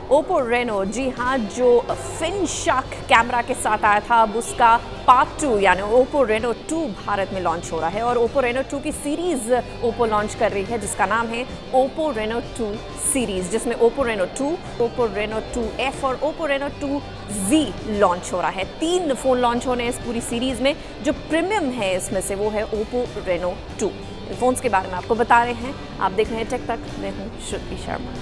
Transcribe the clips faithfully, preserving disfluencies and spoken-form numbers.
Oppo Reno, जी हाँ, जो fin shark camera के साथ आया था, अब उसका पार्ट टू यानी Oppo Reno टू भारत में लॉन्च हो रहा है और Oppo Reno टू की सीरीज Oppo लॉन्च कर रही है जिसका नाम है Oppo Reno टू सीरीज, जिसमें Oppo Reno two, Oppo Reno two F और Oppo Reno two Z launch हो रहा है। तीन फोन लॉन्च होने हैं इस पूरी सीरीज में। जो प्रीमियम है इसमें से वो है Oppo Reno टू। फोन्स के बारे में आपको बता रहे हैं, आप देख रहे हैं टेक तक, मैं हूँ श्रुति शर्मा।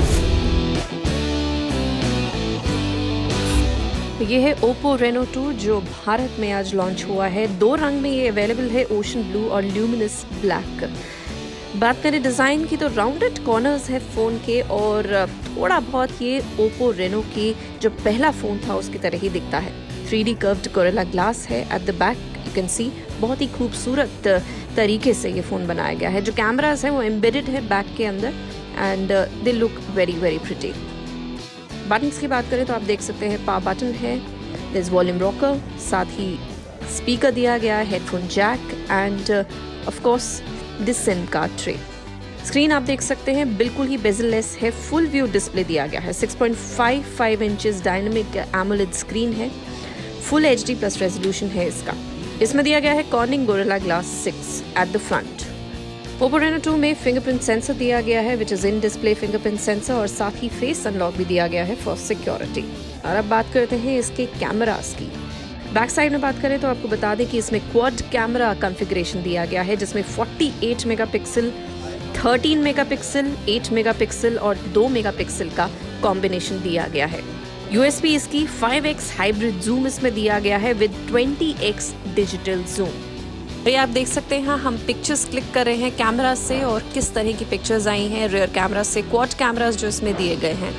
ये है Oppo Reno टू जो भारत में आज लॉन्च हुआ है। दो रंग में ये अवेलेबल है, ओशन ब्लू और ल्यूमिनस ब्लैक। बात करें डिज़ाइन की तो राउंडेड कॉर्नर्स है फ़ोन के और थोड़ा बहुत ये Oppo Reno की जो पहला फ़ोन था उसकी तरह ही दिखता है। Three D curved gorilla glass है at the back, you can see. बहुत ही खूबसूरत तरीके से ये फ़ोन बनाया गया है। जो कैमरास हैं वो एम्बेडेड है बैक के अंदर and they look very very pretty. Buttons की बात करें तो आप देख सकते हैं पावर बटन है, देयर इज वॉल्यूम रॉकर, साथ ही स्पीकर दिया गया है, headphone jack and of course this SIM card tray. Screen आप देख सकते हैं बिल्कुल ही बेजललेस है, फुल व्यू डिस्प्ले दिया गया है। Six point five five inches dynamic AMOLED screen है, full H D plus resolution है इसका। इसमें दिया गया है Corning gorilla glass six at the front. Oppo Reno two में फिंगरप्रिंट सेंसर दिया गया है which is in display fingerprint sensor और साथ ही फेस अनलॉक भी दिया गया है फॉर सिक्योरिटी। और अब बात करते हैं इसके कैमरास की। बैक साइड में बात करें तो आपको बता दें कि इसमें क्वाड कैमरा कॉन्फ़िगरेशन दिया गया है जिसमें अड़तालीस मेगापिक्सल, तेरह मेगापिक्सल, आठ मेगापिक्सल और दो मेगापिक्सल का कॉम्बिनेशन दिया गया है। यूएसपी इसकी फाइव एक्स हाइब्रिड जूम इसमें दिया गया है with twenty X digital zoom. ये आप देख सकते हैं हम पिक्चर्स क्लिक कर रहे हैं कैमरा से और किस तरह की पिक्चर्स आई हैं रियर कैमरा से, क्वाड कैमरास जो इसमें दिए गए हैं।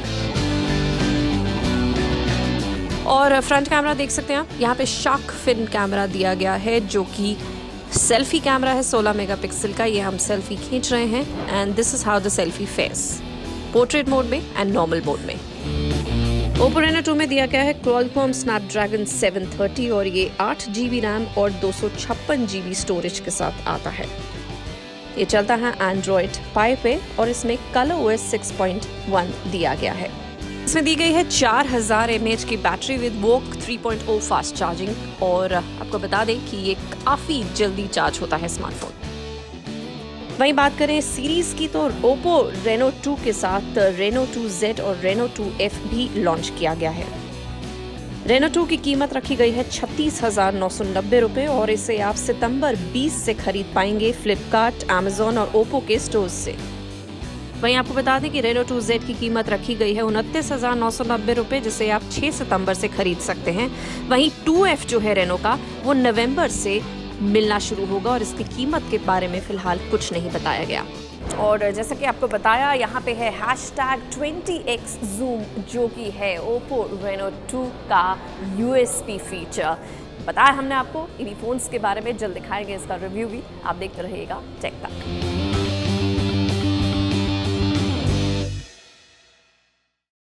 और फ्रंट कैमरा देख सकते हैं आप, यहाँ पे शार्क फिन कैमरा दिया गया है जो कि सेल्फी कैमरा है सोलह मेगापिक्सल का। ये हम सेल्फी खींच रहे हैं and this is how the selfie face, portrait mode में एंड नॉर्मल मोड में। Oppo Reno टू में दिया गया है Qualcomm Snapdragon सेवन थर्टी और ये आठ जी बी रैम और दो सौ छप्पन जी बी स्टोरेज के साथ आता है। ये चलता है एंड्रॉयड पाई पे और इसमें color O S six point one दिया गया है। इसमें दी गई है चार हज़ार एम ए एच की battery with VOOC three point O fast charging और आपको बता दें कि ये काफ़ी जल्दी चार्ज होता है स्मार्टफोन। वहीं बात करें सीरीज की तो Oppo Reno टू के साथ Reno टू Z और Reno टू एफ भी लॉन्च किया गया है। Reno टू की कीमत रखी गई है छत्तीस हजार नौ सौ नब्बे रुपये और इसे आप सितंबर बीस से खरीद पाएंगे फ्लिपकार्ट, Amazon और Oppo के स्टोर्स से। वहीं आपको बता दें कि Reno टू Z की कीमत रखी गई है उनतीस हजार नौ सौ नब्बे रुपये जिसे आप छह सितंबर से खरीद सकते हैं। वहीं टू एफ जो है Reno का वो नवंबर से मिलना शुरू होगा और इसकी कीमत के बारे में फिलहाल कुछ नहीं बताया गया। और जैसा कि आपको बताया यहाँ पे है hash tag twenty X zoom जो कि है Oppo Reno टू का यू एस पी फीचर। बताया हमने आपको इन्हीं फोन्स के बारे में, जल्द दिखाएंगे इसका रिव्यू भी। आप देखते रहिएगा टेक तक।